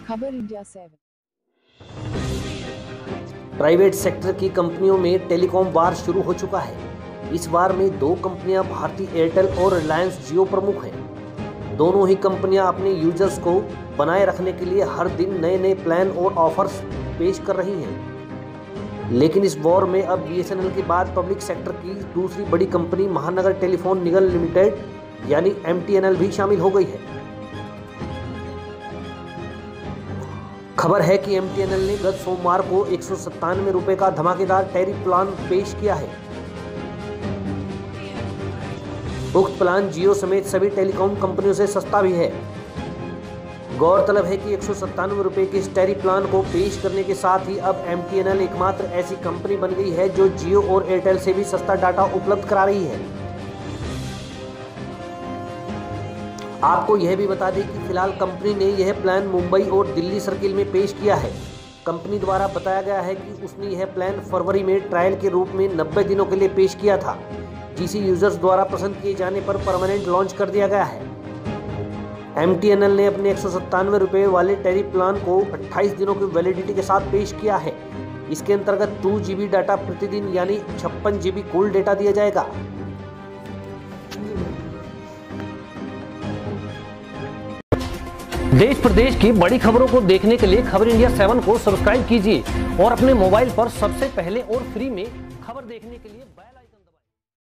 खबर India 7। Private sector की कंपनियों में टेलीकॉम वार शुरू हो चुका है। इस वार में दो कंपनियां भारती एयरटेल और रिलायंस जियो प्रमुख हैं। दोनों ही कंपनियां अपने यूजर्स को बनाए रखने के लिए हर दिन नए नए प्लान और ऑफर्स पेश कर रही हैं। लेकिन इस वॉर में अब बीएसएनएल के बाद पब्लिक सेक्टर की दूसरी बड़ी company Mahanagar Telephone Nigam Limited यानी एमटीएनएल भी शामिल हो गई है। खबर है कि एमटीएनएल ने गत सोमवार को 197 रुपए का धमाकेदार टैरिफ प्लान पेश किया है। उक्त प्लान जियो समेत सभी टेलीकॉम कंपनियों से सस्ता भी है। गौरतलब है कि 197 रुपए के इस टैरिफ प्लान को पेश करने के साथ ही अब एमटीएनएल एकमात्र ऐसी कंपनी बन गई है जो जियो और एयरटेल से भी सस्ता डाटा उपलब्ध करा रही है। आपको यह भी बता दें कि फिलहाल कंपनी ने यह प्लान मुंबई और दिल्ली सर्किल में पेश किया है। कंपनी द्वारा बताया गया है कि उसने यह प्लान फरवरी में ट्रायल के रूप में 90 दिनों के लिए पेश किया था, जिसे यूजर्स द्वारा पसंद किए जाने पर परमानेंट लॉन्च कर दिया गया है। एमटीएनएल ने अपने 197 रुपए वाले टैरिफ प्लान को 28 दिनों की वैलिडिटी के साथ पेश किया है। इसके अंतर्गत 2 GB डाटा प्रतिदिन यानी 56 GB कुल डेटा दिया जाएगा। देश प्रदेश की बड़ी खबरों को देखने के लिए खबर इंडिया 7 को सब्सक्राइब कीजिए और अपने मोबाइल पर सबसे पहले और फ्री में खबर देखने के लिए